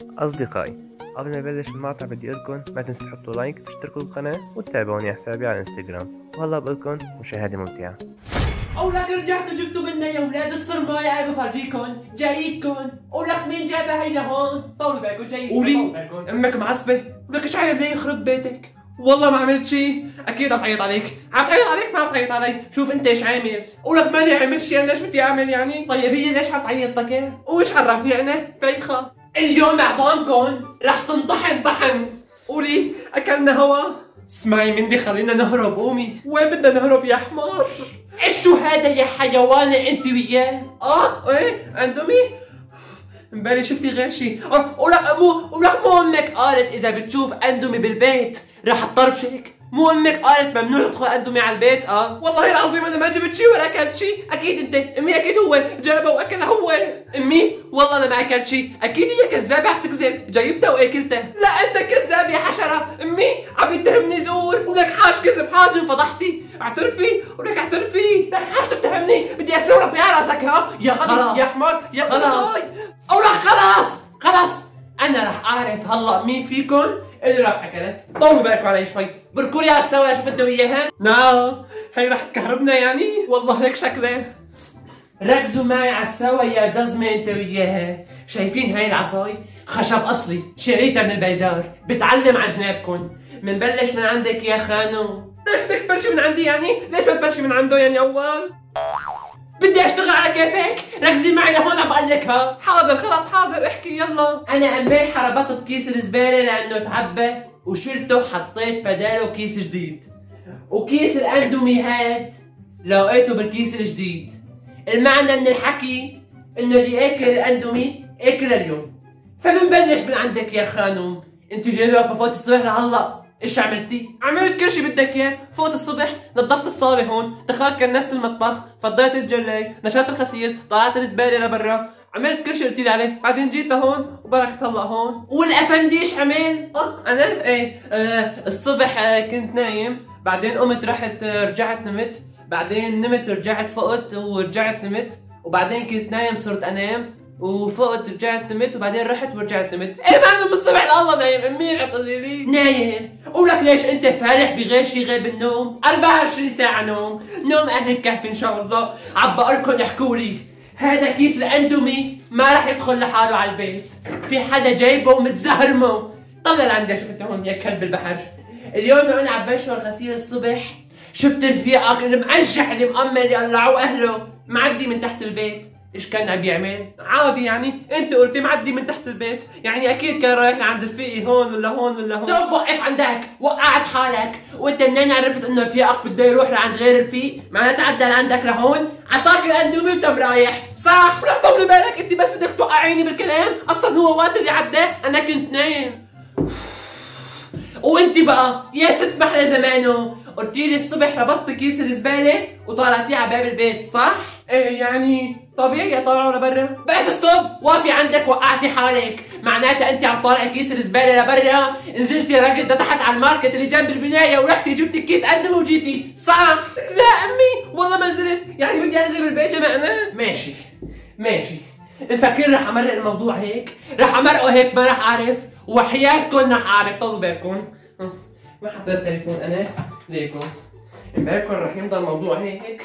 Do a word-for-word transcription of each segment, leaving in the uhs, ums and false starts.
أصدقائي، قبل ما نبلش المقطع بدي أقولكم ما تنسوا تحطوا لايك وتشتركوا بالقناة وتتابعوني على حسابي على الانستغرام. وهلا بقولكم مشاهدة ممتعة. أولاد رجعتوا جبتوا منا يا أولاد الصرماية، أنا بفرجيكم جاييتكم. أولاد مين جابها هي لهون؟ طولوا بالكم جايين. قولي امك معصبه ولك ايش عامل ليه يخرب بيتك؟ والله ما عملت شيء، اكيد عم تعيط عليك، عم تعيط عليك ما عم تعيط علي، شوف انت ايش عامل؟ ولك ماني عملت شيء، انا ايش بدي اعمل يعني؟ طيب هي ليش عم تعيط لك؟ وايش عرفني انا؟ بيخة اليوم عظامكم رح تنطحن طحن. قولي اكلنا هوا؟ اسمعي مندي خلينا نهرب، قومي. وين بدنا نهرب يا حمار؟ ايش شو هذا يا حيوانة انت وياه؟ اه ايه اندومي؟ امبارح شفتي غير شيء. اه ولك مو ولك مو امك قالت اذا بتشوف اندومي بالبيت رح تطربشك؟ مو امك قالت ممنوع يدخل اندومي على البيت؟ اه والله العظيم انا ما جبت شيء ولا اكلت شيء. اكيد انت. امي اكيد هو جابه واكلها هو. امي والله انا ما اكلت شيء. اكيد هي كذابه عم تكذب، جايبتها واكلتها. لا انت كذاب يا حشره. امي عم يتهمني زور، ولك حاج كذب، حاج انفضحتي. اعترفي ولك اعترفي. لك حاج تتهمني، بدي اسلوك بيا راسك. ها يا خلاص يا حمار يا خلاص. او لا خلاص خلاص انا رح اعرف هلا مين فيكم اللي راح اكلت. طولوا بالكم علي شوي. بركوا لي على السوا شوف انت وياها. نعم هي رح تكهربنا يعني. والله هيك شكله. ركزوا معي على السوا يا جزمة انت وياها. شايفين هاي العصاي؟ خشب اصلي شريتها من البيزار، بتعلم على جنابكم. منبلش من عندك يا خانو. ليش بدك تبلشي من عندي يعني؟ ليش ما تبلشي من عنده يعني اول؟ بدي اشتغل على كيفك، ركزي معي لهون عم بقول لك. ها حاضر خلاص حاضر احكي يلا. انا امبارح ربطت كيس الزباله لانه تعبى وشلته وحطيت بداله كيس جديد، وكيس الاندومي هاد لقيته بالكيس الجديد. المعنى من الحكي انه اللي اكل الاندومي اكل اليوم. فمنبلش من عندك يا خانم. انت اليوم بفوت الصبح لهلا ايش عملتي؟ عملت كل شيء بدك اياه، فوت الصبح نظفت الصاله هون، دخلت كنست المطبخ، فضيت الجلاي، نشرت الغسيل، طلعت الزباله لبرا، عملت كل شيء قلتي لي عليه، بعدين جيت لهون وبركت هلا هون. والافندي ايش عمل؟ اه انا ايه آه الصبح آه كنت نايم، بعدين قمت رحت آه رجعت نمت، بعدين نمت ورجعت فقت ورجعت نمت، وبعدين كنت نايم صرت انام وفقت رجعت نمت، وبعدين رحت ورجعت نمت. ايه ما من الصبح لله نايم. امي رح تقولي لي نايم. قولك ليش انت فالح بغير شي غير بالنوم؟ أربعة وعشرين ساعة نوم، نوم اهل الكهف ان شاء الله. عم بقولكن احكوا لي هذا كيس الاندومي ما رح يدخل لحاله على البيت، في حدا جايبه ومتزهرمه. طلع لعندي شفت هون يا كلب البحر. اليوم انا عم بنشر غسيل الصبح، شفت رفيقك المأنشح اللي مأمل اللي قلعوه اهله معدي من تحت البيت. ايش كان عم بيعمل؟ عادي يعني، انت قلتي معدي من تحت البيت، يعني اكيد كان رايح لعند رفيقي هون ولا هون ولا هون. طب وقف عندك، وقعت حالك، وانت منين عرفت انه رفيقك بده يروح لعند غير رفيق؟ معناتها عدى لعندك لهون، عطاك الاندومي وانت رايح، صح؟ لا طولي بالك، انت بس بدك توقعيني بالكلام، اصلا هو وقت اللي عدى انا كنت نايم. وانت بقى يا ست محلى زمانه، قلتي لي الصبح ربطت كيس الزباله وطلعتيه على باب البيت، صح؟ ايه يعني طبيعي اطلعه لبرا. بس ستوب، وقفي عندك، وقعتي حالك، معناتها انت عم طالعي كيس الزباله لبرا، نزلتي ركض تحت على الماركت اللي جنب البنايه ورحتي جبتي كيس اندومي وجيتي، صح؟ لا امي والله ما نزلت، يعني بدي انزل بالبيت جماعنا. ماشي ماشي، مفكر رح امرق الموضوع هيك؟ رح امرقه هيك ما رح اعرف، وحياتكم رح اعرف. طولوا بالكم. ما حطيت التليفون انا ليكم، امبارح رح يمضى الموضوع هيك.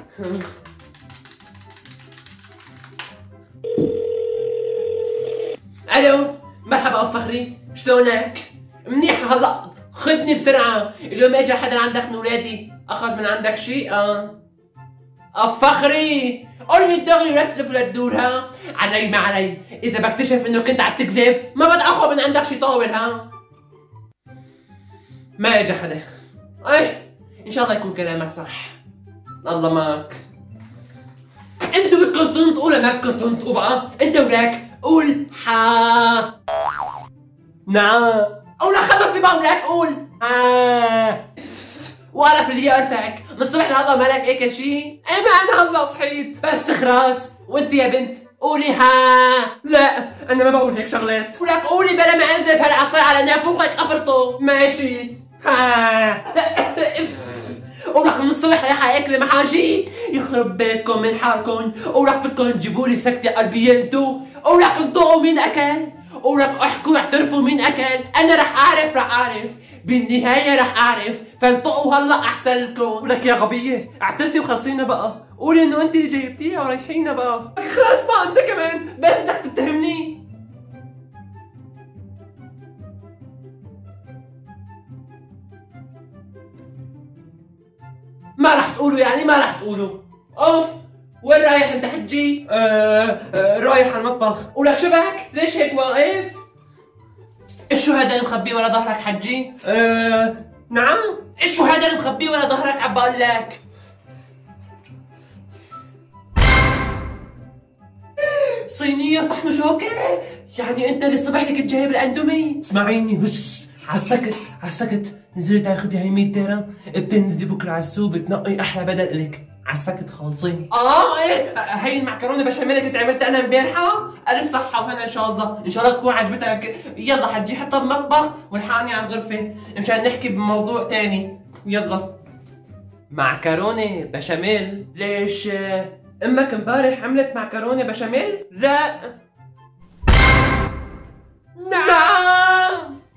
الو مرحبا ابو فخري، شلونك؟ منيح. هلا خدني بسرعه، اليوم اجى حدا عندك من ولادي اخذ من عندك شيء. اه ابو فخري قول لي الدغري ولا تلف للدور. ها علي ما علي، اذا بكتشف انه كنت عم تكذب ما بدي اخذ من عندك شيء طاول. ها ما اجى حدا. ايه ان شاء الله يكون كلامك صح. الله معك. انتوا بدكم تنطقوا ولا ما بدكم تنطقوا بقى؟ انت ولك قول حا. نعم. او لا خلصني بقى ولك قول ها. وقرف اللي يقرفك من الصبح لهلا مالك اكل شيء؟ ايه ما انا هلا صحيت. بس خلاص. وانت يا بنت قولي ها. لا انا ما بقول هيك شغلات. ولك قولي بلا ما انزل بهالعصاية على نافوخك افرطه. ماشي ها. ولك من الصبح رايحة اكل محاشي، يخرب بيتكم من حالكم. ولك بدكم تجيبوا لي سكتة قلبية انتو. ولك انطقوا مين اكل؟ ولك احكوا اعترفوا مين اكل. انا رح اعرف رح اعرف بالنهاية رح اعرف، فانطقوا هلا احسن لكم. ولك يا غبية اعترفي وخلصينا بقى، قولي انه انت اللي جايبتيها وريحينا بقى. خلاص ما انت كمان بس بدك تتهمني. ما رح تقولوا يعني ما رح تقولوا. اوف وين رايح انت حجي؟ آه آه رايح على المطبخ. ولك شبك ليش هيك واقف؟ ايش شو هذا اللي مخبيه ورا ظهرك حجي؟ آه نعم؟ ايش شو هذا اللي مخبيه ورا ظهرك عم بقول لك؟ صينية صحن شوكة؟ يعني انت اللي الصبح اللي كنت جايب الاندومي؟ اسمعيني هس عالسكت عالسكت، نزلي تاخذي هي مية درهم، بتنزلي بكره على السوق بتنقي احلى بدل الك. عالسكت خالصين. اه ايه هي المعكرونه بشاميل اللي كنت عملتها انا امبارحه، الف صحه وهنا ان شاء الله، ان شاء الله تكون عجبتك. يلا حجي حطها بمطبخ والحقني على الغرفه مشان نحكي بموضوع تاني. يلا. معكرونه بشاميل؟ ليش امك امبارح عملت معكرونه بشاميل؟ لا. نعم.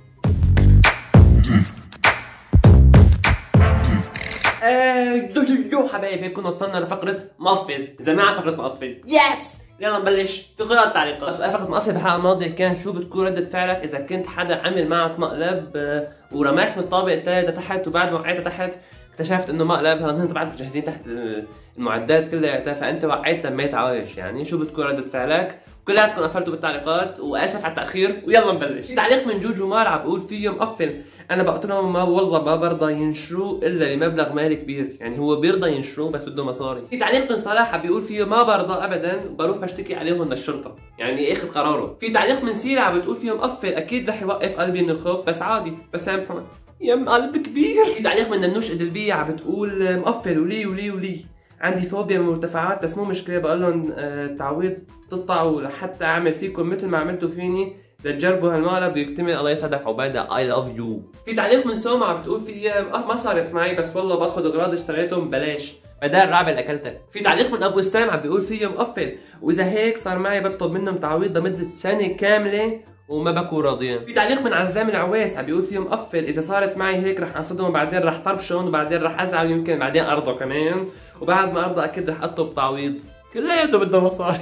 يو حبايبي كنا وصلنا لفقرة مقفل، جماعة فقرة مقفل. يس يلا نبلش في قراءة التعليقات. سؤال فقرة مقفل بالحلقة الماضية كان شو بتكون ردة فعلك إذا كنت حدا عمل معك مقلب ورماك من الطابق الثالث لتحت، وبعد ما وقعت تحت اكتشفت انه مقلب هلا انت بعد مجهزين تحت المعدات كلها، فانت وقعت تميت عايش، يعني شو بتكون ردة فعلك؟ كلياتكم قفلتوا بالتعليقات واسف على التاخير ويلا نبلش. في تعليق من جوجو مار عم بقول فيه مقفل، انا بقتلهم ما والله ما برضى ينشروه الا لمبلغ مالي كبير، يعني هو بيرضى ينشروه بس بده مصاري. في تعليق من صلاح عم بيقول فيه ما برضى ابدا بروح بشتكي عليهم للشرطه، يعني اخذ قراره. في تعليق من سيرة عم بتقول فيه مقفل اكيد رح يوقف قلبي من الخوف بس عادي بسامحه يم قلب كبير. في تعليق من النوش ادلبيه عم بتقول مقفل ولي ولي ولي عندي فوبيا من المرتفعات بس مو مشكله بقول لهم آه تعويض تطلعوا لحتى اعمل فيكم مثل ما عملتوا فيني لتجربوا هالمقلب ويكتمل. الله يسعدك عبيده اي لاف يو. في تعليق من سوما عم بتقول في اه ما صارت معي بس والله باخذ اغراض اشتريتهم ببلاش بدال رعبه اكلتها. في تعليق من ابو اسلام عم بيقول فيه مقفل واذا هيك صار معي بطلب منهم تعويض لمده سنه كامله وما بكون راضيين. في تعليق من عزام العويس عم بيقول فيه مقفل اذا صارت معي هيك رح اصدهم وبعدين رح طربشهم وبعدين رح ازعل ويمكن بعدين ارضى كمان وبعد ما ارضى اكيد رح اطلب تعويض كلياته بده مصاري.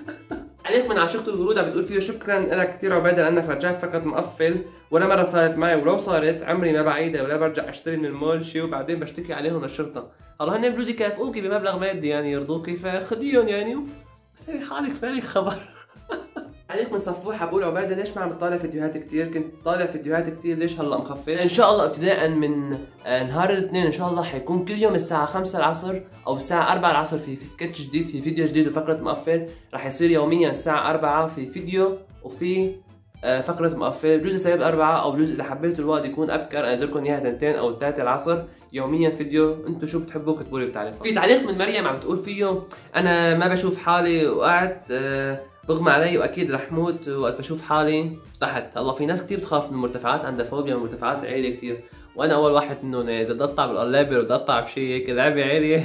تعليق من عاشقة الورود عم بتقول فيه شكرا لك كثير عبيده لانك رجعت فقط مقفل ولا مره صارت معي ولو صارت عمري ما بعيدها ولا برجع اشتري من المول شيء وبعدين بشتكي عليهم للشرطه. هلا هن بجوز يكافئوكي بمبلغ مادي يعني يرضوكي فخديهم يعني بس هي حالك مالك خبر. تعليق من صفوح بقول عباده ليش ما عم بتطالع فيديوهات كثير؟ كنت طالع فيديوهات كثير ليش هلا مخفل؟ ان شاء الله ابتداء من نهار الاثنين ان شاء الله حيكون كل يوم الساعه خمسة العصر او الساعه أربعة العصر في في سكتش جديد في فيديو جديد وفقره مقفل، رح يصير يوميا الساعه أربعة في فيديو وفي فقره مقفل، بجوز يصير الأربعة او بجوز اذا حبيتوا الوقت يكون ابكر انزل لكم اياها ثنتين او ثلاثة العصر يوميا فيديو. انتم شو بتحبوا كتبوا لي بالتعليقات. في تعليق من مريم عم بتقول فيه انا ما بشوف حالي وقعت أه بغمى علي واكيد رح موت وقت بشوف حالي تحت. الله في ناس كثير بتخاف من المرتفعات، عندها فوبيا من المرتفعات العاليه كثير وانا اول واحد منهم. اذا بدي اطلع بالقلابه وبدي اطلع بشيء هيك لعبه عاليه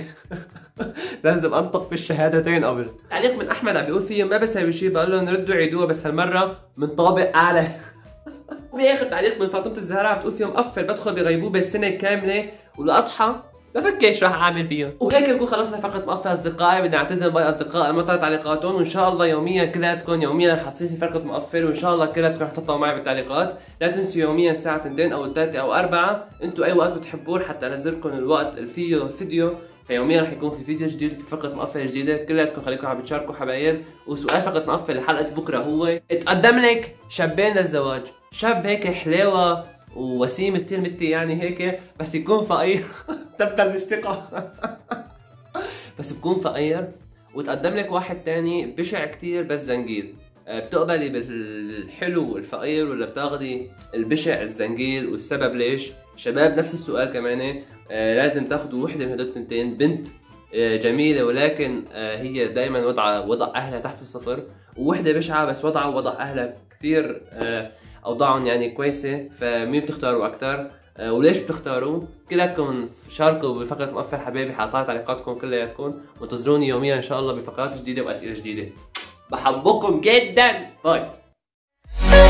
لازم انطق في الشهادتين قبل. تعليق من احمد عم بيقول فيه ما بسوي شيء بقول لهم ردوا عيدوها بس هالمره من طابق اعلى. واخر تعليق من فاطمه الزهراء عم بتقول فيه مقفل بدخل بغيبوبه السنه كامله ولاصحى بفكر ايش راح اعمل فيهم. وهيك بكون خلصنا فقره مقفل اصدقائي. بدي اعتذر باقي اصدقائي ما طلعت تعليقاتهم وان شاء الله يوميا كلياتكم يوميا رح تصير في فقره مقفل وان شاء الله كلياتكم رح تطلعوا معي بالتعليقات. لا تنسوا يوميا الساعه اثنين او ثلاثة او أربعة انتم اي وقت بتحبون حتى انزل لكم الوقت الفيديو الفيديو فيوميا رح يكون في فيديو جديد في فقره مقفل جديده. كلياتكم خليكم عم بتشاركوا حبايب. وسؤال فقره مقفل لحلقه بكره هو اتقدم لك شابين للزواج، شاب هيك حلاوه ووسيم كثير مثلي يعني هيك بس يكون فقير تبتل بالثقة بس بكون فقير وتقدم لك واحد تاني بشع كثير بس زنجيل، بتقبلي بالحلو والفقير ولا بتاخذي البشع الزنجيل؟ والسبب ليش؟ شباب نفس السؤال كمان. آه لازم تاخذوا وحده من هدول التنتين، بنت آه جميله ولكن آه هي دائما وضع وضع اهلها تحت الصفر، ووحده بشعه بس وضعها ووضع اهلها كثير آه اوضاعهم يعني كويسه، فمين بتختاروا اكثر؟ أه وليش بتختاروا؟ كلياتكم شاركوا بفقره مقفل حبايبي، حاطين تعليقاتكم كلياتكم وانتظروني يوميا ان شاء الله بفقرات جديده واسئله جديده. بحبكم جدا، باي.